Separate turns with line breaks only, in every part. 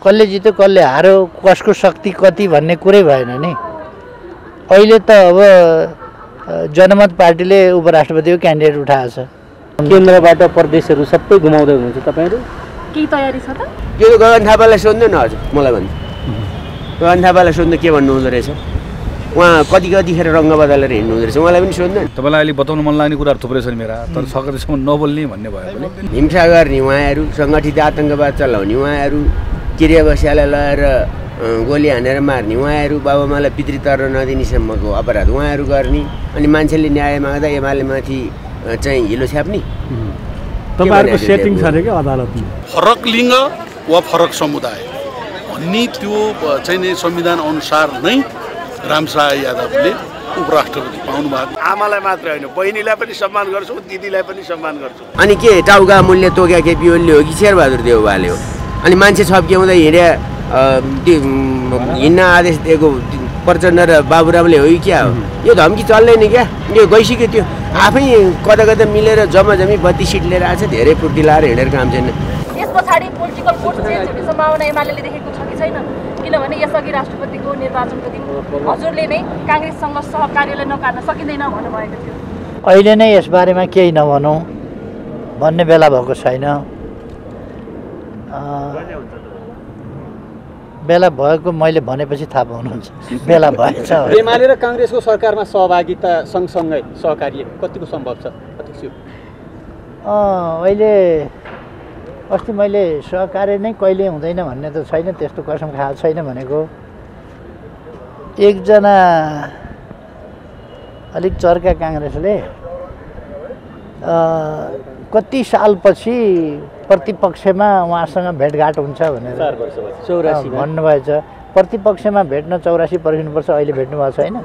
कसले जित्यो कसले हार्यो कसको शक्ति कति भन्ने कुरै भएन नि। अहिले त अब जनमत पार्टीले उपराष्ट्रपतिको क्यान्डिडेट उठाएको छ।
केन्द्रबाट प्रदेशहरू सबै घुमाउँदै हुनुहुन्छ तपाईँहरू?
केही तयारी छ त?
के गगन थापालाई सोध्नु न हजुर, मलाई भन्नु। गगन थापालाई सोध्नु के भन्नुहुँदो रहेछ, उहाँ कतिखेर रङ्ग बदलेर हिँड्नुहुँदो रहेछ, उहाँलाई पनि सोध्नु।
तपाईँलाई अहिले बताउनु मन लाग्ने कुराहरू थुप्रै छन् मेरा, तर सकेसम्म नबोल्ने भन्ने भयो भने
हिंसा गर्ने उहाँहरू, सङ्गठित आतङ्कवाद चलाउने उहाँहरू, किरिया बस्यालाई लगाएर गोली हानेर मार्ने उहाँहरू, बाबुआमालाई पितृतर्फ नदिनेसम्मको अपराध उहाँहरू गर्ने, अनि मान्छेले न्याय माग्दा एमालेमाथि चाहिँ हिलो छ्याप्ने।
तपाईँहरूको सेटिङ छ अरे क्या अदालतमा?
फरक लिङ्ग वा फरक समुदाय भन्ने त्यो चाहिँ नि संविधान अनुसार नै रामशाह यादवले उपराष्ट्रपति पाउनु भएको।
आमालाई मात्र होइन, बहिनीलाई पनि सम्मान गर्छु, दिदीलाई पनि सम्मान गर्छु।
अनि के टाउका मूल्य तोक्या केपी ओलीले हो कि शेरबहादुर देउवाले हो? अनि मान्छे छप्क्याउँदै हिँड्या हिँड्न आदेश दिएको प्रचण्ड र बाबुरामले हो कि क्या हो? यो धम्की चल्दैन क्या, यो गइसक्यो। त्यो आफै कता कता मिलेर जम्मी 32 सिट लिएर आएको छ, धेरै फुर्ती लाएर हिँडेर काम छैन।
यस पछाडि पोलिटिकल फोर्स चेन्ज हुने सम्भावना एमालेले देखेको छ कि छैन? किनभने यसअघि राष्ट्रपतिको निर्वाचनको दिन हजुरले नै काङ्ग्रेससँग सहकार्यलाई नकार्न सकिँदैन भन्नुभएको थियो।
अहिले नै यसबारेमा केही नभनौँ भन्ने बेला भएको छैन। बेला भएको मैले भनेपछि थाहा पाउनुहुन्छ, बेला भएछ।
एमाले र काङ्ग्रेसको सरकारमा सहभागिता सँगसँगै सहकार्य कतिको सम्भव छ अध्यक्ष?
अहिले अस्ति मैले सहकार्य नै कहिले हुँदैन भन्ने त छैन, त्यस्तो कसम खाएको छैन भनेको। एकजना अलिक चर्का काङ्ग्रेसले कति सालपछि प्रतिपक्षमा उहाँसँग भेटघाट हुन्छ भनेर
4 वर्ष भयो, 84
भन्नुभएछ। प्रतिपक्षमा भेट्न 84 पर्खिनुपर्छ, अहिले भेट्नु भएको छैन।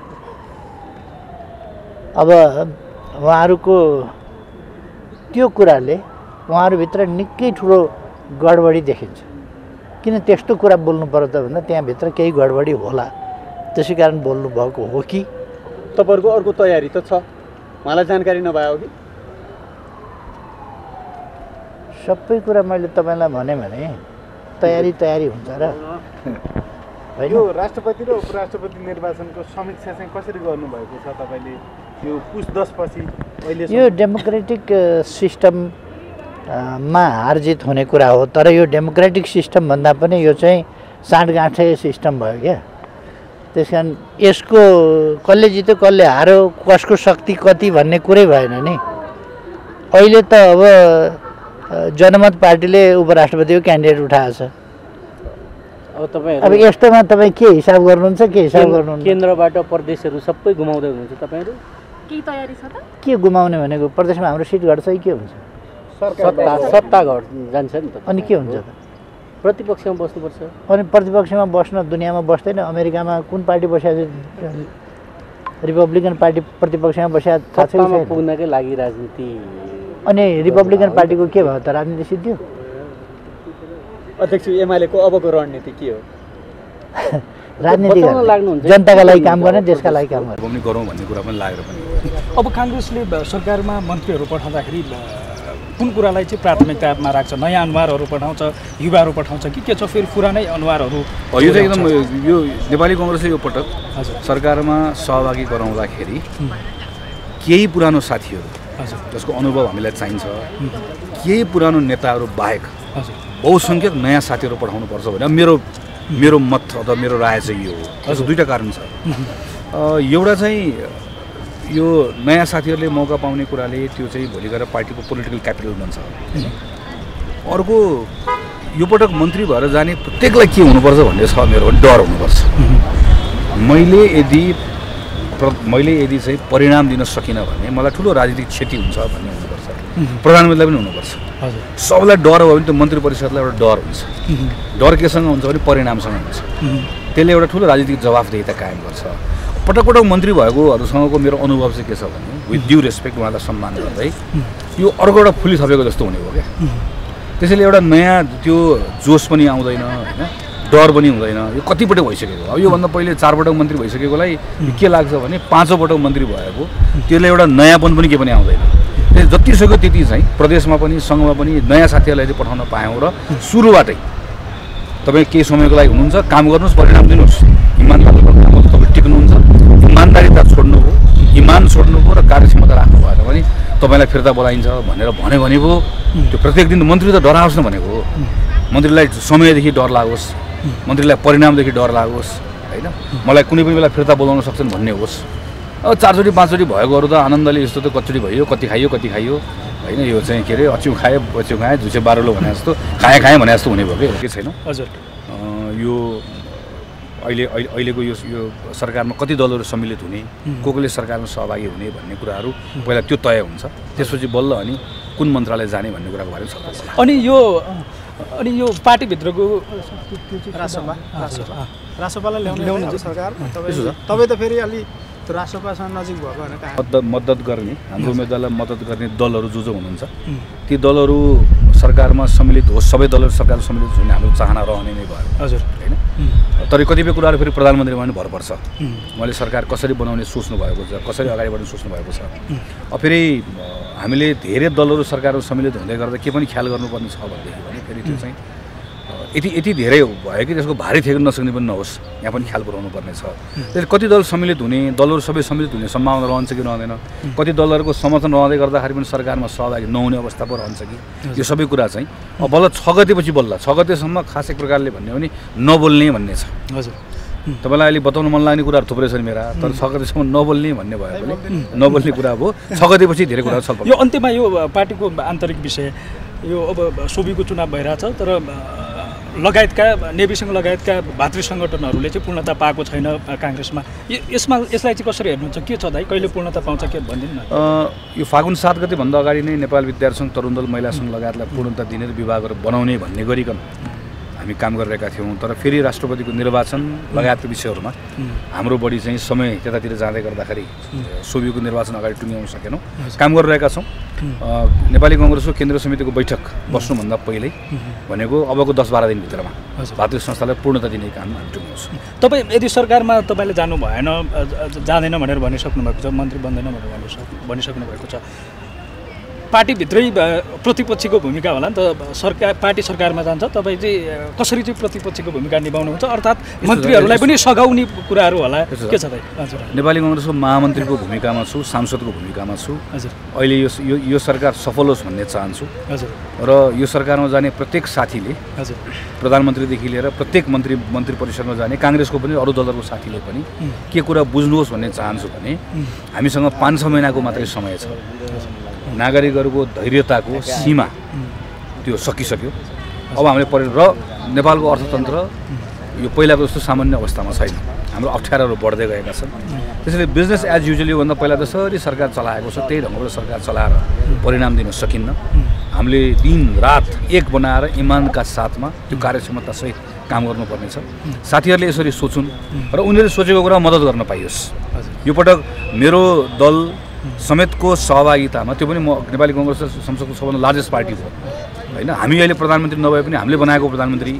अब उहाँहरूको त्यो कुराले उहाँहरूभित्र निकै ठुलो गडबडी देखिन्छ। किन त्यस्तो कुरा बोल्नु पर्यो त भन्दा त्यहाँभित्र केही गडबडी होला, त्यसै कारण बोल्नु भएको हो कि?
तपाईँहरूको अर्को तयारी त छ, उहाँलाई जानकारी नभए हो कि?
सबै कुरा मैले तपाईँलाई भने तयारी हुन्छ र
होइन? यो राष्ट्रपति र उपराष्ट्रपति निर्वाचनको समीक्षा चाहिँ कसरी गर्नुभएको छ तपाईँले? यो पुस 10 पछि अहिले
यो डेमोक्रेटिक सिस्टममा हारजित हुने कुरा हो, तर यो डेमोक्रेटिक सिस्टम भन्दा पनि यो चाहिँ साँठगाँठे सिस्टम भयो क्या। त्यस कारण यसको कसले जित्यो कसले हार्यो कसको शक्ति कति भन्ने कुरै भएन नि। अहिले त अब जनमत पार्टीले उपराष्ट्रपतिको क्यान्डिडेट उठाएको छ। अब यस्तोमा तपाईँ के हिसाब गर्नुहुन्छ, के हिसाब गर्नुहुन्छ?
केन्द्रबाट प्रदेशहरू सबै घुमाउँदै हुनुहुन्छ तपाईँहरू?
केही तयारी छ त?
के घुमाउने भनेको प्रदेशमा हाम्रो सिट घट्छ कि के हुन्छ?
सत्ता घट जान्छ नि त।
अनि के हुन्छ त?
प्रतिपक्षमा बस्नुपर्छ।
अनि प्रतिपक्षमा बस्न दुनियाँमा बस्दैन। अमेरिकामा कुन पार्टी बसेको छ? रिपब्लिकन पार्टी प्रतिपक्षमा बसेको थाहा छैन।
पुग्नकै लागि राजनीति।
अनि रिपब्लिकन पार्टीको के भयो त? राजनीति सिद्धियो।
अध्यक्ष एमालेको अबको रणनीति के हो?
राजनीति जनताका लागि काम गर्ने, देशका लागि काम गर्ने
गरौँ भन्ने कुरा पनि लागेर पनि।
अब काङ्ग्रेसले सरकारमा मन्त्रीहरू पठाउँदाखेरि कुन कुरालाई चाहिँ प्राथमिकतामा राख्छ? नयाँ अनुहारहरू पठाउँछ, युवाहरू पठाउँछ कि के छ फेरि पुरानै अनुहारहरू?
यो चाहिँ एकदम यो नेपाली कङ्ग्रेसले यो पटक सरकारमा सहभागी गराउँदाखेरि केही पुरानो साथीहरू जसको अनुभव हामीलाई चाहिन्छ, केही पुरानो नेताहरू बाहेक बहुसङ्ख्यक नयाँ साथीहरू पठाउनुपर्छ भने मेरो मत अथवा मेरो राय चाहिँ यो हो। दुईवटा कारण छ। एउटा चाहिँ यो नयाँ साथीहरूले मौका पाउने कुराले त्यो चाहिँ भोलि गएर पार्टीको पोलिटिकल क्यापिटल बन्छ। अर्को यो पटक मन्त्री भएर जाने प्रत्येकलाई के हुनुपर्छ भन्ने छ मेरो डर हुनुपर्छ। मैले यदि चाहिँ परिणाम दिन सकिनँ भने मलाई ठुलो राजनीतिक क्षति हुन्छ भन्ने हुनुपर्छ। प्रधानमन्त्रीलाई पनि हुनुपर्छ। सबैलाई डर भयो भने त मन्त्री परिषदलाई एउटा डर हुन्छ। डर केसँग हुन्छ भने परिणामसँग हुन्छ। त्यसले एउटा ठुलो राजनीतिक जवाफदेहिता कायम गर्छ। पटक पटक मन्त्री भएकोहरूसँगको मेरो अनुभव चाहिँ के छ भने विथ ड्यु रेस्पेक्ट उहाँलाई सम्मान गर्दै यो अर्को एउटा फुली थपेको जस्तो हुने हो क्या। त्यसैले एउटा नयाँ त्यो जोस पनि आउँदैन होइन, डर पनि हुँदैन। यो कतिपटक भइसकेको अब योभन्दा पहिले 4 पटक मन्त्री भइसकेकोलाई के लाग्छ भने 5औं पटक मन्त्री भएको त्यसले एउटा नयाँपन पनि के पनि आउँदैन। त्यसले जति सक्यो त्यति चाहिँ प्रदेशमा पनि सङ्घमा पनि नयाँ साथीहरूलाई पठाउन पायौँ र सुरुबाटै तपाईँ केही समयको लागि हुनुहुन्छ, काम गर्नुहोस्, परिणाम दिनुहोस्, इमान्दारीको काममा तपाईँ टिक्नुहुन्छ, इमान्दारिता छोड्नु हो, इमान छोड्नु हो र कार्यक्षमता राख्नु भएन भने तपाईँलाई फिर्ता बोलाइन्छ भनेर भन्यो भने पो त्यो प्रत्येक दिन मन्त्री त डराओस् न भनेको हो। मन्त्रीलाई समयदेखि डर लागोस्, मन्त्रीलाई परिणामदेखि डर लागोस् होइन, मलाई कुनै पनि बेला फिर्ता बोलाउन सक्छन् भन्ने होस्। अब 4 चोटि 5 चोटि भएकोहरू त आनन्दले यस्तो त कतिचोटि भयो, कति खाइयो होइन, यो चाहिँ के अरे अच्यु खाएँ झुसे बारोलो भने जस्तो खाएँ भने जस्तो हुने भयो कि छैन।
हजुर
यो अहिलेको यो सरकारमा कति दलहरू सम्मिलित हुने, को सरकारमा सहभागी हुने भन्ने कुराहरू पहिला त्यो तय हुन्छ, त्यसपछि बल्ल अनि कुन मन्त्रालय जाने भन्ने कुराको बारेमा छलफल छ।
अनि यो पार्टीभित्रको
रासोपालाई ल्याउनुहुन्छ सरकार तपाईँ त फेरि अलि रासोपासँग नजिक भएको भनेर
मद्दत गर्ने हाम्रो उम्मेदवारलाई मद्दत गर्ने दलहरू जो हुनुहुन्छ ती दलहरू सरकारमा सम्मिलित होस्, सबै दलहरू सरकारमा सम्मिलित हुने हाम्रो चाहना रहने नै भयो।
हजुर
होइन, तर कतिपय कुराहरू फेरि प्रधानमन्त्रीमा पनि भर पर्छ। उहाँले सरकार कसरी बनाउने सोच्नु भएको छ, कसरी अगाडि बढ्ने सोच्नु भएको छ। अब फेरि हामीले धेरै दलहरू सरकारमा सम्मिलित हुँदै गर्दा के पनि ख्याल गर्नुपर्ने छ भनेदेखि भने फेरि त्यो चाहिँ यति धेरै भयो कि त्यसको भारी ठेक्न नसक्ने पनि नहोस्, यहाँ पनि ख्याल पुऱ्याउनु पर्ने छ। त्यसले कति दल सम्मिलित हुने, दलहरू सबै सम्मिलित हुने सम्भावना रहन्छ कि रहँदैन, कति दलहरूको समर्थन रहँदै गर्दाखेरि पनि सरकारमा सहभागी नहुने अवस्था पो रहन्छ कि, यो सबै कुरा चाहिँ अब बल्ल 6 गतेपछि बल्ल 6 गतेसम्म खास एक प्रकारले भन्ने हो भने नबोल्ने भन्ने छ।
हजुर
तपाईँलाई अहिले बताउन मन लाग्ने कुराहरू थुप्रै छन् मेरा, तर 6 गतेसम्म नबोल्ने भन्ने भयो भने नबोल्ने कुरा हो। 6 गतेपछि धेरै कुराहरू छलफल।
यो अन्त्यमा यो पार्टीको आन्तरिक विषय यो अब सोबीको चुनाव भइरहेछ, तर लगायतका नेविसँग लगायतका भातृ सङ्गठनहरूले चाहिँ पूर्णता पाएको छैन काङ्ग्रेसमा, यसलाई चाहिँ कसरी हेर्नुहुन्छ, के छ दाइ, कहिले पूर्णता पाउँछ के भनिदिनु न।
यो फागुन 7 गतेभन्दा अगाडि नै नेपाल विद्यार्थी सङ्घ, तरुण दल, महिला सङ्घ लगायतलाई पूर्णता दिने र विभागहरू बनाउने भन्ने गरिकन हामी काम गरिरहेका थियौँ। तर फेरि राष्ट्रपतिको निर्वाचन लगायतका विषयहरूमा हाम्रो बढी चाहिँ समय त्यतातिर जाँदै गर्दाखेरि सोबीको निर्वाचन अगाडि टुङ्ग्याउन सकेनौँ। काम गरिरहेका छौँ। नेपाली कङ्ग्रेसको केन्द्रीय समितिको बैठक बस्नुभन्दा पहिल्यै भनेको अबको 10-12 दिनभित्रमा भातृ संस्थालाई पूर्णता दिने काम हामी टुङ्ग्याउँछौँ।
तपाईँ यदि सरकारमा तपाईँले जानु भएन, जाँदैन भनेर भनिसक्नु भएको छ, मन्त्री बन्दैन भनेर भनिसक्नु भएको छ, पार्टीभित्रै प्रतिपक्षीको भूमिका होला नि त, पार्टी सरकारमा जान्छ, तपाईँ चाहिँ कसरी चाहिँ प्रतिपक्षीको भूमिका निभाउनुहुन्छ, अर्थात् मन्त्रीहरूलाई पनि सघाउने कुराहरू होला, के छ दाइ? हजुर,
नेपाली कङ्ग्रेसको महामन्त्रीको भूमिकामा छु, सांसदको भूमिकामा छु।
हजुर,
अहिले यो सरकार सफल होस् भन्ने चाहन्छु।
हजुर,
र यो सरकारमा जाने प्रत्येक साथीले,
हजुर,
प्रधानमन्त्रीदेखि लिएर प्रत्येक मन्त्री परिषदमा जाने काङ्ग्रेसको पनि अरू दलहरूको साथीले पनि के कुरा बुझ्नुहोस् भन्ने चाहन्छु भने हामीसँग 5-6 महिनाको मात्रै समय छ। नागरिकहरूको धैर्यताको सीमा त्यो सकिसक्यो। अब हामीले र नेपालको अर्थतन्त्र यो पहिलाको जस्तो सामान्य अवस्थामा छैन, हाम्रो अप्ठ्याराहरू बढ्दै गएका छन्। त्यसैले बिजनेस एज युजुअली भन्दा पहिला जसरी सरकार चलाएको छ त्यही ढङ्गबाट सरकार चलाएर परिणाम दिन सकिन्न। हामीले दिन रात एक बनाएर इमानका साथमा त्यो कार्यक्षमतासहित काम गर्नुपर्नेछ। साथीहरूले यसरी सोचुन् र उनीहरूले सोचेको कुरा मद्दत गर्न पाइयोस्। यो पटक मेरो दल समेतको सहभागितामा, त्यो पनि म नेपाली कङ्ग्रेस संसदको सबभन्दा लार्जेस्ट पार्टी हो होइन, हामी अहिले प्रधानमन्त्री नभए पनि हामीले बनाएको प्रधानमन्त्री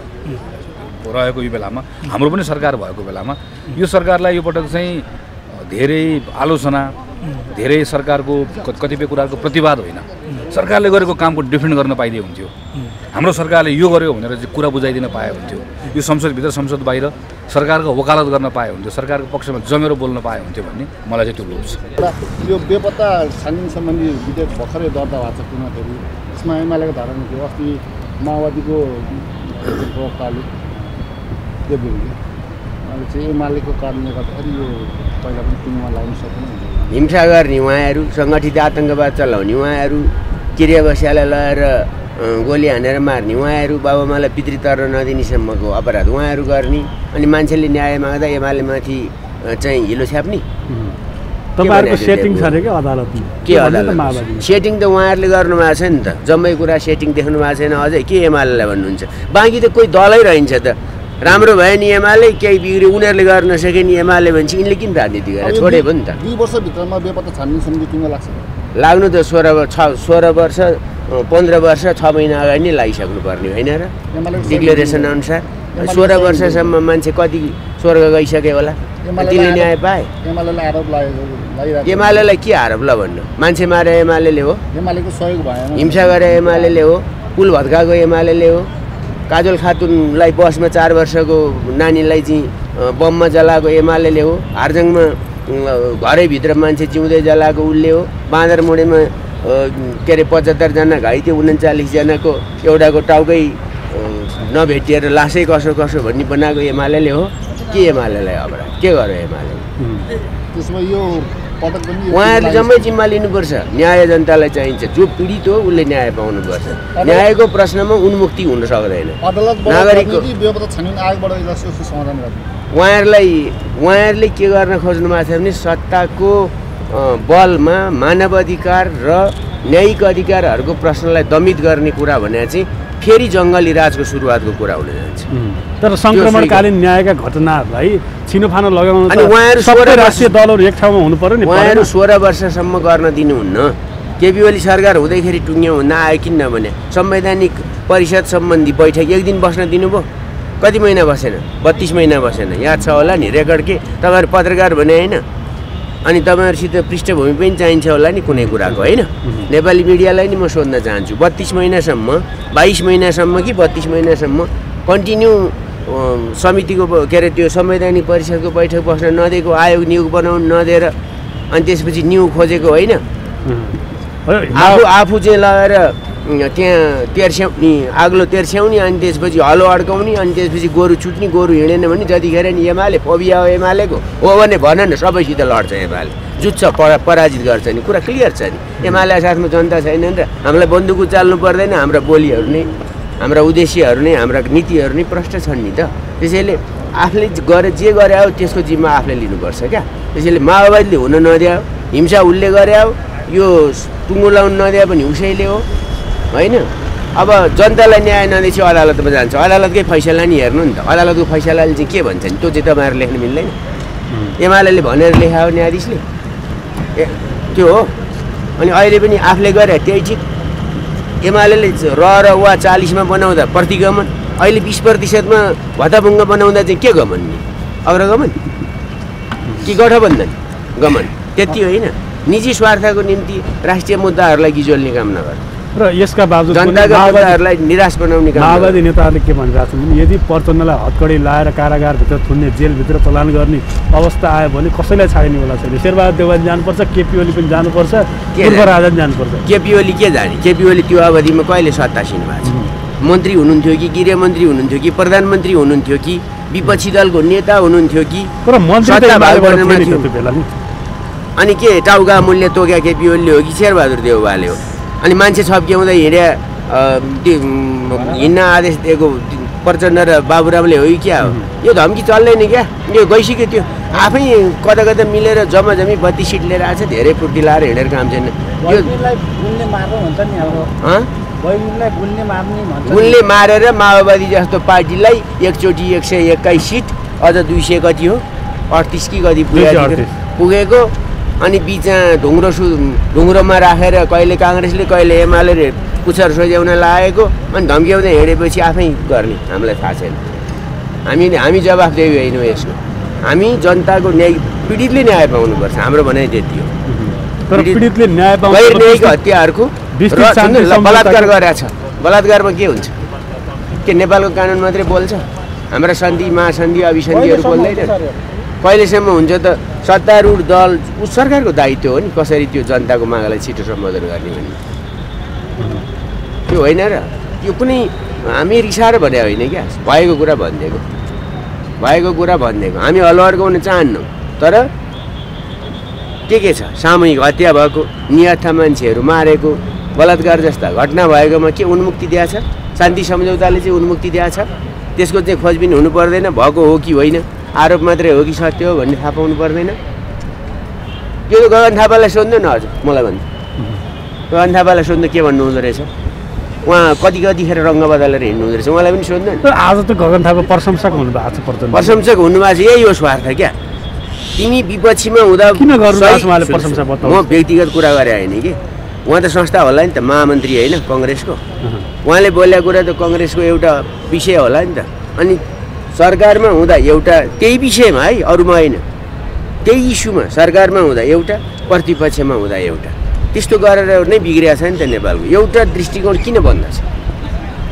रहेको यो बेलामा, हाम्रो पनि सरकार भएको बेलामा यो सरकारलाई यो पटक चाहिँ धेरै आलोचना, धेरै सरकारको कतिपय कुराको प्रतिवाद होइन, सरकारले गरेको कामको डिफेन्ड गर्न पाइदिए हुन्थ्यो। हाम्रो सरकारले यो गर्यो भनेर चाहिँ कुरा बुझाइदिन पाए हुन्थ्यो। यो संसदभित्र संसद बाहिर सरकारको वकालत गर्न पाए हुन्थ्यो, सरकारको पक्षमा जमेर बोल्न पाए हुन्थ्यो भन्ने मलाई चाहिँ त्यो लोभ छ।
यो बेपत्ता छानबिन सम्बन्धी विधेयक भर्खरै दर्ता भएको छ पुनः, यसमा एमालेको धारणा थियो। अस्ति माओवादीको प्रवक्ताले देवगुरुले चाहिँ एमालेको कारणले गर्दाखेरि यो पहिला पनि टुङ्गोमा लाग्न सकेन,
हिंसा गर्ने उहाँहरू, सङ्गठित आतङ्कवाद चलाउने उहाँहरू, क्रियावस्यालाई लगाएर गोली हानेर मार्ने उहाँहरू, बाबुआमालाई पितृ तर्न नदिनेसम्मको अपराध उहाँहरू गर्ने, अनि मान्छेले न्याय माग्दा एमालेमाथि चाहिँ हिलो छ्याप्ने।
तपाईँहरूको सेटिङ छ अरे क्या अदालतमा?
के अदालत सेटिङ त उहाँहरूले गर्नुभएको छ नि त, जम्मै कुरा सेटिङ देख्नु भएको छैन अझै, के एमालेलाई भन्नुहुन्छ? बाँकी त कोही दलै रहन्छ त, राम्रो भयो नि एमाले, केही बिग्रियो उनीहरूले गर्न सके नि एमाले भन्छ, यिनले किन राजनीति गरेर छोडे पनि त।
2 वर्षभित्रमा बेपत्ता छानबिन समिति टुङ्गो लाग्छ?
लाग्नु त 16 वर्ष 15 वर्ष 6 महिना अगाडि नै लागिसक्नु पर्ने होइन र, डिक्लेरेसन अनुसार। 16 वर्षसम्म मान्छे कति स्वर्ग गइसक्यो होला, तिनले न्याय पाए।
एमालेलाई आरोप लागिरहेको,
एमालेलाई के आरोप ल भन्नु? मान्छे मारे एमाले हो,
एमालेको सहयोग भएन,
हिंसा गरे एमाले हो, पुल भत्काएको एमाले हो, काजल खातुनलाई बसमा 4 वर्षको नानीलाई चाहिँ बममा जलाएको एमाले हो। हार्जङमा घरैभित्र मान्छे जिउँदै जलाएको उसले हो। बाँदरमुढेमा के अरे 75 जना घाइते 39 जनाको एउटाको टाउकै नभेटिएर लासै कसो भन्ने बनाएको एमाले हो। के एमालेलाई अपराध के गर्यो एमाले?
त्यसमा यो पटक पनि
उहाँहरूले जम्मै जिम्मा लिनुपर्छ। न्याय जनतालाई चाहिन्छ। जो पीडित हो उसले न्याय पाउनुपर्छ। न्यायको प्रश्नमा उन्मुक्ति हुन सक्दैन। नागरिकको
बेपत्ता छानबिन आयोगबाट यसको समाधान गर्ने
उहाँहरूले के गर्न खोज्नु भएको छ भने सत्ताको बलमा मानव अधिकार र न्यायिक अधिकारहरूको प्रश्नलाई दमित गर्ने कुरा भने चाहिँ फेरि जङ्गली राजको सुरुवातको कुरा हुन जान्छ।
तर सङ्क्रमणकालीन न्यायका घटनाहरूलाई छिनोफानो लगाउन
अनि उहाँहरू
सबै राष्ट्रिय दलहरू एक ठाउँमा हुनु पर्यो नि।
उहाँहरू 16 वर्षसम्म गर्न दिनुहुन्न। केपी ओली सरकार हुँदैखेरि टुङ्ग्यो हुन आयो किनभने संवैधानिक परिषद सम्बन्धी बैठक एक दिन बस्न दिनुभयो। कति महिना बसेन? 32 महिना बसेन। याद छ होला नि रेकर्ड के तपाईँहरू पत्रकार भने होइन? अनि तपाईँहरूसित पृष्ठभूमि पनि चाहिन्छ होला नि कुनै कुराको होइन? नेपाली मिडियालाई नि म सोध्न चाहन्छु 32 महिनासम्म 22 महिनासम्म कि 32 महिनासम्म कन्टिन्यू समितिको के अरे त्यो संवैधानिक परिषदको बैठक बस्न नदिएको, आयोग नियोग बनाउनु नदिएर अनि त्यसपछि न्यु खोजेको होइन? आफू चाहिँ लगाएर त्यहाँ तेर्स्याउने आग्लो तेर्स्याउने अनि त्यसपछि हलो अड्काउने अनि त्यसपछि गोरु छुट्ने, गोरु हिँडेन भने जतिखेर नि एमाले फोबिया हो एमालेको हो भने भन न सबैसित लड्छ एमाले जुत्छ पराजित गर्छ नि कुरा क्लियर छ नि। एमाले साथमा जनता छैनन् र हामीलाई बन्दुक चाल्नु पर्दैन। हाम्रा बोलीहरू नै हाम्रा उद्देश्यहरू नै हाम्रा नीतिहरू नै प्रष्ट छन् नि त। त्यसैले आफूले गरे जे गरे हो त्यसको जिम्मा आफूले लिनुपर्छ क्या। त्यसैले माओवादीले हुन नदियो, हिंसा उसले गरे हो, यो टुङ्गो लाउनु नदिए पनि उसैले हो होइन? अब जनतालाई न्याय नदिएपछि अदालतमा जान्छ। अदालतकै फैसला नि हेर्नु नि त। अदालतको फैसलाले चाहिँ के भन्छ नि त्यो चाहिँ तपाईँहरू लेख्न मिल्दैन। एमाले भनेर लेखायो न्यायाधीशले त्यो हो। अनि अहिले पनि आफूले गरे त्यही ठिक। एमाले र वा 40मा बनाउँदा प्रतिगमन, अहिले 20%मा भत्ताभुङ्ग बनाउँदा चाहिँ के गमन नि? अग्रगमन कि गठबन्धन गमन? त्यति होइन। निजी स्वार्थको निम्ति राष्ट्रिय मुद्दाहरूलाई गिजोल्ने काम नगर
र यसका बावजुद
जनताका मुद्दाहरूलाई निराश बनाउने काम।
माओवादी नेताहरूले के भनिरहेको छन् भने यदि प्रचण्डलाई हतकडी लाएर कारागारभित्र थुन्ने, जेलभित्र चलान गर्ने अवस्था आयो भने कसैलाई छाड्ने बेला छैन। शेरबहादुर देउवानी जानुपर्छ, केपी ओली पनि जानुपर्छ, पूर्व राजा पनि जानुपर्छ।
केपी ओली के जाने? केपी ओली त्यो अवधिमा कहिले सत्तासीन भएको छ? मन्त्री हुनुहुन्थ्यो कि गृहमन्त्री हुनुहुन्थ्यो कि प्रधानमन्त्री हुनुहुन्थ्यो कि विपक्षी दलको नेता हुनुहुन्थ्यो कि अनि के टाउका मूल्य तोक्या केपी ओलीले हो कि शेरबहादुर देउवाले हो? अनि मान्छे छप्क्याउँदै हिँड्या हिँड्न आदेश दिएको प्रचण्ड र बाबुरामले हो कि क्या हो? यो धम्की चल्दैन क्या। यो गइसक्यो। त्यो आफै कता कता मिलेर जम्मी 32 सिट लिएर आएको छ। धेरै फुर्ती लाएर हिँडेर काम छैन। यो गुल्ने मारेर माओवादी जस्तो पार्टीलाई एकचोटि 121 सिट अझ 200 कति हो 38 कि कति पुगेको। अनि बिचमा ढुङ्ग्रोमा राखेर कहिले काङ्ग्रेसले कहिले एमाले पुच्छर सोझ्याउन लागेको अनि धम्क्याउँदै हिँडेपछि आफै गर्ने हामीलाई थाहा छैन। हामी जवाफदेही होइनौँ यसको। हामी जनताको न्याय पीडितले न्याय पाउनुपर्छ। हाम्रो भनाइ त्यति हो।
पीडितले न्याय
न्यायिक हत्याहरूको बलात्कार गरेको छ। बलात्कारमा के हुन्छ? के नेपालको कानुन मात्रै बोल्छ? हाम्रा सन्धि महासन्धि अभिसन्धिहरू बोल्दैन? कहिलेसम्म हुन्छ त? सत्तारूढ दल सरकारको दायित्व हो नि कसरी त्यो जनताको मागलाई छिटो सम्बोधन गर्ने भन्ने। त्यो होइन र यो कुनै हामी रिसाएर भने होइन क्या। भएको कुरा भनिदिएको हामी हलो अड्काउन चाहन्नौँ। तर के छ? सामूहिक हत्या भएको, निहत्था मान्छेहरू मारेको, बलात्कार जस्ता घटना भएकोमा के उन्मुक्ति दिएको छ? शान्ति सम्झौताले चाहिँ उन्मुक्ति दिएको छ? त्यसको चाहिँ खोजबिन हुनु पर्दैन? भएको हो कि होइन, आरोप मात्रै हो कि सत्य हो भन्ने थाहा पाउनु पर्दैन? यो गगन थापालाई सोध्नु न हजुर। मलाई भन्नु गगन थापालाई सोध्नु के भन्नुहुँदो रहेछ? उहाँ कतिखेर रङ्ग बदलेर हिँड्नु हुँदो रहेछ उहाँलाई पनि सोध्नु नि।
आज त गगन थापा प्रशंसक हुनुभएको छ।
प्रशंसक हुनुभएको छ। यही हो स्वार्थ क्या। तिमी विपक्षीमा हुँदा
किन गर्नु प्रशंसा बताउनु?
म व्यक्तिगत कुरा गरे होइन कि। उहाँ त संस्था होला नि त, महामन्त्री होइन कङ्ग्रेसको। उहाँले बोलेको कुरा त कङ्ग्रेसको एउटा विषय होला नि त। अनि सरकारमा हुँदा एउटा त्यही विषयमा है, अरूमा होइन, त्यही इस्युमा सरकारमा हुँदा एउटा, प्रतिपक्षमा हुँदा एउटा, त्यस्तो गरेर नै बिग्रिया छ नि त नेपालको। एउटा दृष्टिकोण किन बन्द छ?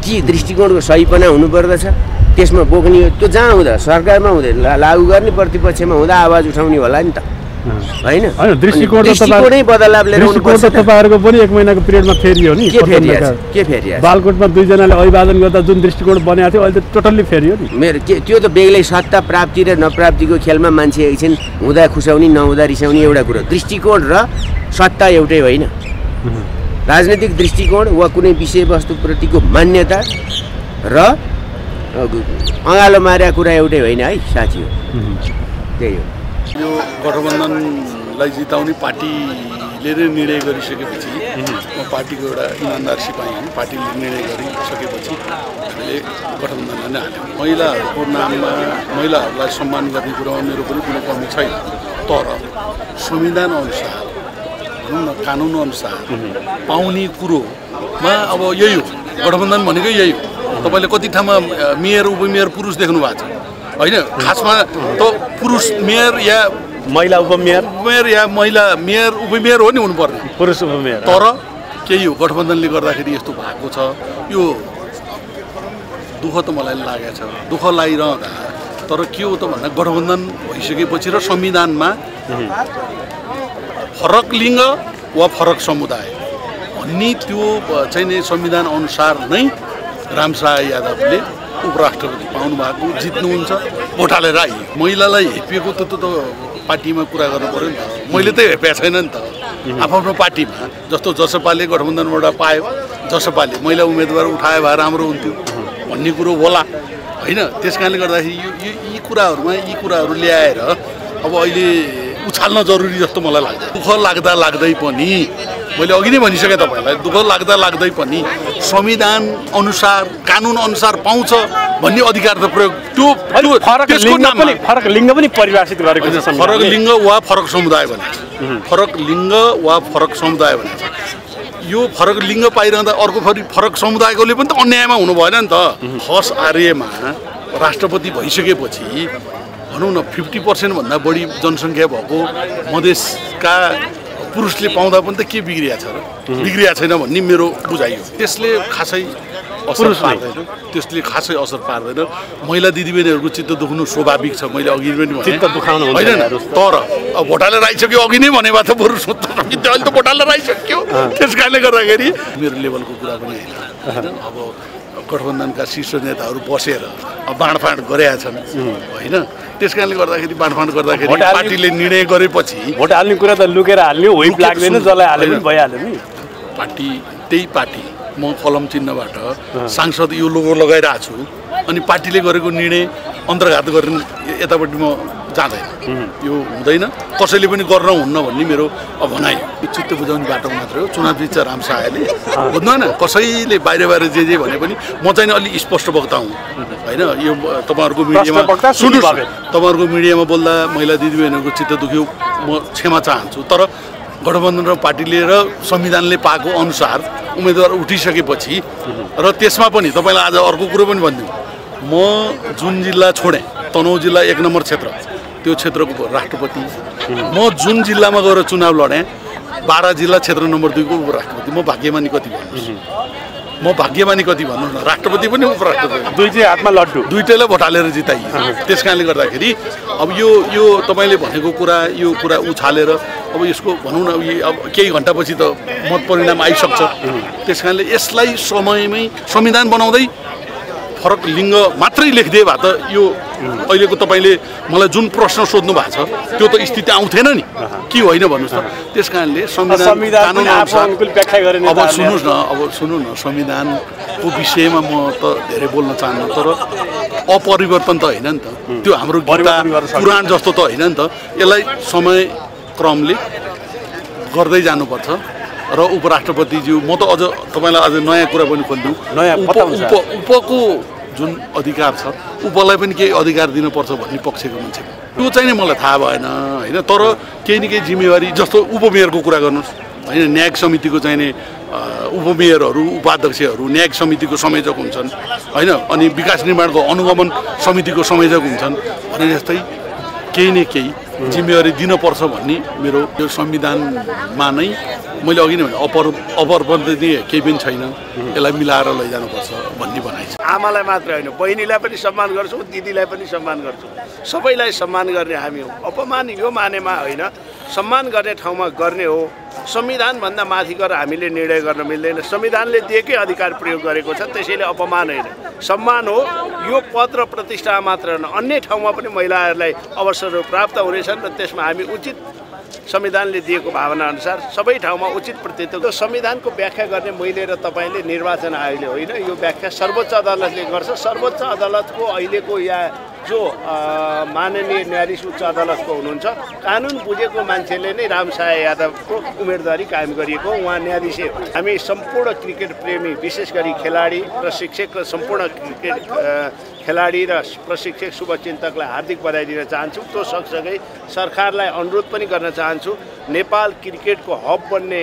कति दृष्टिकोणको सहीपना हुनुपर्दछ त्यसमा बोक्ने हो त्यो जहाँ हुँदा सरकारमा हुँदैन लागू गर्ने प्रतिपक्षमा हुँदा आवाज उठाउने होला नि त हैन दृष्टिकोणै बदलाव लिएर
आउनुपर्छ तपाईहरुको पनि 1 महिनाको पिरियडमा फेरियो नि
के फेरिया
बालकोटमा दुई जनाले अभिवादन गर्दा जुन दृष्टिकोण बनेको थियो अहिले त टोटल्ली फेरियो नि
मेरो त्यो त बेग्लै सत्ता प्राप्ति र नप्राप्तिको खेलमा मान्छे एकछिन हुँदा खुसाउने नहुँदा रिसाउने एउटा कुरा दृष्टिकोण र सत्ता एउटै होइन राजनीतिक दृष्टिकोण वा कुनै विषयवस्तुप्रतिको मान्यता र अँगालो मारेको कुरा एउटै होइन है साथी हो त्यही हो
यो गठबन्धनलाई जिताउने पार्टीले नै निर्णय गरिसकेपछि म पार्टीको एउटा इमान्दार सिपाही हो पार्टीले निर्णय गरिसकेपछि हामीले गठबन्धनलाई नै हाल्यौँ महिलाहरूको नाममा महिलाहरूलाई सम्मान गर्ने कुरामा मेरो पनि कुनै कमी छैन तर संविधान अनुसार भनौँ न कानुन अनुसार पाउने कुरोमा अब यही हो गठबन्धन भनेको यही हो तपाईँले कति ठाउँमा मेयर उपमेयर पुरुष देख्नु भएको छ होइन खासमा त पुरुष मेयर या
महिला उपमेयर
या महिला मेयर उपमेयर हो नि हुनुपर्ने
पुरुष उपमेयर
तर केही हो गठबन्धनले गर्दाखेरि यस्तो भएको छ यो दुःख त मलाई लागेको छ दुःख लागिरहँदा तर के हो त भन्दा गठबन्धन भइसकेपछि र संविधानमा फरक लिङ्ग वा फरक समुदाय भन्ने त्यो चाहिँ नि संविधान अनुसार नै रामशाह यादवले उपराष्ट्रपति पाउनु भएको जित्नुहुन्छ भोटाले राई महिलालाई हेपिएको त पार्टीमा कुरा गर्नु पर्यो नि त मैले त हेपेको छैन नि त आफ्नो पार्टीमा जस्तो जसपाले गठबन्धनबाट पायो जसपाले महिला उम्मेदवार उठाए भए राम्रो हुन्थ्यो भन्ने कुरो होला होइन त्यस कारणले गर्दाखेरि यी कुराहरू ल्याएर अब अहिले उछाल्न जरुरी जस्तो मलाई लाग्छ दुःख लाग्दै पनि मैले अघि नै भनिसकेँ तपाईँलाई दुःख लाग्दै पनि संविधान अनुसार कानुन अनुसार पाउँछ भन्ने अधिकार त प्रयोग त्यो
फरक लिङ्ग पनि परिभाषित गरेको छ
फरक लिङ्ग वा फरक समुदाय भनेको फरक लिङ्ग वा फरक समुदाय भनेको यो फरक लिङ्ग पाइरहँदा अर्को फरक समुदायकोले पनि त अन्यायमा हुनु भएन नि त हस आर्यमा राष्ट्रपति भइसकेपछि भनौँ न 50% भन्दा बढी जनसङ्ख्या भएको मधेसका पुरुषले पाउँदा पनि त के बिग्रिया छ र बिग्रिया छैन भन्ने मेरो बुझाइ हो त्यसले खासै असर पार्दैन महिला दिदीबहिनीहरूको चित्त दुख्नु स्वाभाविक छ मैले अघि पनि भने होइन तर अब भोटाले राइसक्यो अघि नै भने भए त बरु अहिले त भोटाले राइसक्यो त्यस कारणले गर्दाखेरि मेरो लेभलको कुरा पनि होइन अब गठबन्धनका शीर्ष नेताहरू बसेर बाँडफाँड गरेका छन् होइन त्यस कारणले गर्दाखेरि बाँडफाँड गर्दाखेरि पार्टीले निर्णय गरेपछि
भोट हाल्ने कुरा त लुकेर हाल्ने होइन लाग्दैन जसलाई हाले पनि भइहाल्यो नि
त्यही पार्टी म कलम चिन्हबाट सांसद यो लोगो लगाइरहेको छु अनि पार्टीले गरेको निर्णय अन्तर्घात गर्ने यतापट्टि म जाँदैन यो हुँदैन कसैले पनि गर्न हुन्न भन्ने मेरो भनाइ हो चित्त बुझाउने बाटो मात्रै हो चुनाव जित्छ रामशाहले बुझ्नु होइन कसैले बाहिर जे भने पनि म चाहिँ अलि स्पष्ट वक्ता हुँ होइन यो तपाईँहरूको मिडियामा सुन्नुहोस् तपाईँहरूको मिडियामा बोल्दा महिला दिदीबहिनीहरूको चित्त दुख्यो म क्षमा चाहन्छु तर गठबन्धन र पार्टीले र संविधानले पाएको अनुसार उम्मेदवार उठिसकेपछि र त्यसमा पनि तपाईँलाई आज अर्को कुरो पनि भनिदिउँ म जुन जिल्ला छोडेँ तनहुँ जिल्ला 1 नम्बर क्षेत्र त्यो क्षेत्रको राष्ट्रपति म जुन जिल्लामा गएर चुनाव लडेँ 12 जिल्ला क्षेत्र नम्बर 2 को उपराष्ट्रपति म भाग्यमानी कति भन्नुहोस् न राष्ट्रपति पनि उपराष्ट्रपति
दुईटै हातमा लड्डु
दुईटैलाई भोट हालेर जिताइयो त्यस कारणले गर्दाखेरि अब यो तपाईँले भनेको कुरा यो कुरा उछालेर अब यसको भनौँ न अब केही घन्टापछि त मत परिणाम आइसक्छ त्यस कारणले यसलाई समयमै संविधान बनाउँदै फरक लिङ्ग मात्रै लेखिदिए भए त यो अहिलेको तपाईँले मलाई जुन प्रश्न सोध्नु भएको छ त्यो त स्थिति आउँथेन नि के होइन भन्नुहोस् त त्यस कारणले संविधान अब सुन्नु न संविधानको विषयमा म त धेरै बोल्न चाहन्न तर अपरिवर्तन त होइन नि त त्यो हाम्रो गीता पुराण जस्तो त होइन नि त यसलाई समय क्रमले गर्दै जानुपर्छ र उपराष्ट्रपतिज्यू म त अझ तपाईँलाई अझ नयाँ कुरा पनि खोलिदिउँ उपको जुन अधिकार छ उपलाई पनि केही अधिकार दिनुपर्छ भन्ने पक्षको मान्छे त्यो चाहिँ नि मलाई थाहा भएन होइन तर केही न केही जिम्मेवारी जस्तो उपमेयरको कुरा गर्नुहोस् होइन न्यायिक समितिको चाहिँ नि उपमेयरहरू उपाध्यक्षहरू न्यायिक समितिको संयोजक हुन्छन् होइन अनि विकास निर्माणको अनुगमन समितिको संयोजक हुन्छन् भने जस्तै केही न केही जिम्मेवारी दिनुपर्छ भन्ने मेरो यो संविधानमा नै मैले अघि नै भने अपरपन्थी केही पनि छैन, यसलाई मिलाएर लैजानुपर्छ भन्ने भनाइ छ।
आमालाई मात्र होइन, बहिनीलाई पनि सम्मान गर्छु, दिदीलाई पनि सम्मान गर्छु, सबैलाई सम्मान गर्ने हामी हो। अपमान यो मानेमा होइन, सम्मान गर्ने ठाउँमा गर्ने हो। संविधानभन्दा माथि गएर हामीले निर्णय गर्न मिल्दैन। संविधानले दिएकै अधिकार प्रयोग गरेको छ, त्यसैले अपमान होइन, सम्मान हो। यो पद र प्रतिष्ठा मात्र होइन, अन्य ठाउँमा पनि महिलाहरूलाई अवसरहरू प्राप्त हुनेछन् र त्यसमा हामी उचित संविधानले दिएको भावना अनुसार सबै ठाउँमा उचित प्रतिनिधित्व। संविधानको व्याख्या गर्ने मैले र तपाईँले निर्वाचन आयोगले होइन, यो व्याख्या सर्वोच्च अदालतले गर्छ। सर्वोच्च अदालतको अहिलेको या जो माननीय न्यायाधीश उच्च अदालतको हुनुहुन्छ, कानुन बुझेको मान्छेले नै रामसाय यादवको उम्मेदवारी कायम गरिएको उहाँ न्यायाधीश हो। हामी सम्पूर्ण क्रिकेट प्रेमी, विशेष गरी खेलाडी, प्रशिक्षक र सम्पूर्ण क्रिकेट खेलाडी र प्रशिक्षक शुभचिन्तकलाई हार्दिक बधाई दिन चाहन्छु। त्यो सँगसँगै सरकारलाई अनुरोध पनि गर्न चाहन्छु, नेपाल क्रिकेटको हब बन्ने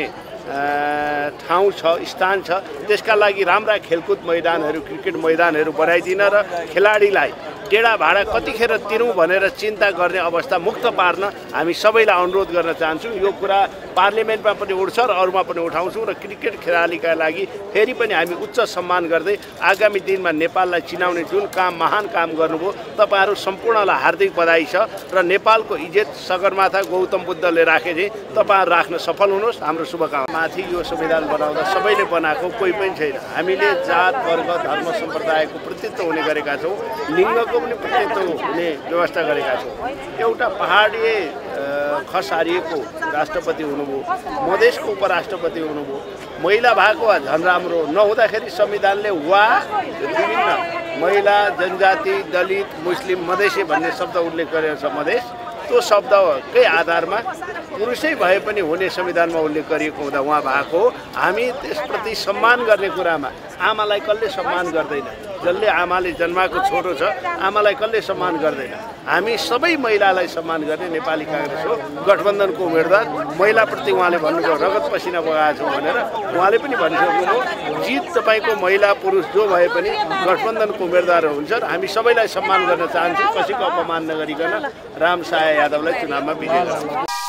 ठाउँ छ, स्थान छ, त्यसका लागि राम्रा खेलकुद मैदानहरू, क्रिकेट मैदानहरू बनाइदिन र खेलाडीलाई टेढा भाडा कतिखेर तिरौँ भनेर चिन्ता गर्ने अवस्था मुक्त पार्न हामी सबैलाई अनुरोध गर्न चाहन्छु। यो कुरा पार्लिमेन्टमा पनि उठ्छ र अरूमा पनि उठाउँछौँ र क्रिकेट खेलाडीका लागि फेरि पनि हामी उच्च सम्मान गर्दै आगामी दिनमा नेपाललाई चिनाउने जुन महान काम गर्नुभयो, तपाईँहरू सम्पूर्णलाई हार्दिक बधाई छ र नेपालको इज्जत सगरमाथा गौतम बुद्धले राखे चाहिँ तपाईँहरू राख्न सफल हुनुहोस्। हाम्रो शुभकामना। माथि यो संविधान बनाउँदा सबैले बनाएको कोही पनि छैन। हामीले जात, वर्ग, धर्म, सम्प्रदायको प्रतिनिधित्व हुने गरेका छौँ, लिङ्गको पनि प्रतिनिधित्व हुने व्यवस्था गरेका छौँ। एउटा पहाडी खस हारिएको राष्ट्रपति हुनुभयो, मधेसको उपराष्ट्रपति हुनुभयो, महिला भएको झन् राम्रो नहुँदाखेरि संविधानले वा विभिन्न महिला, जनजाति, दलित, मुस्लिम, मधेसी भन्ने शब्द उल्लेख गरेको छ। मधेस त्यो शब्दकै आधारमा पुरुषै भए पनि हुने संविधानमा उल्लेख गरिएको हुँदा उहाँ भएको हो। हामी त्यसप्रति सम्मान गर्ने कुरामा आमालाई कसले सम्मान गर्दैन? जसले आमाले जन्माएको छोरो छ, आमालाई कसले सम्मान गर्दैन? हामी सबै महिलालाई सम्मान गर्ने नेपाली काङ्ग्रेस हो। गठबन्धनको उम्मेदवार महिलाप्रति उहाँले भन्नुभयो रगत पसिना बगाएको छु भनेर, उहाँले पनि भनिसक्नुभयो जित तपाईँको महिला पुरुष जो भए पनि गठबन्धनको उम्मेदवार हुन्छ र हामी सबैलाई सम्मान गर्न चाहन्छौँ। कसैको अपमान नगरिकन रामसाय यादवलाई चुनावमा विजय गराउँछौँ।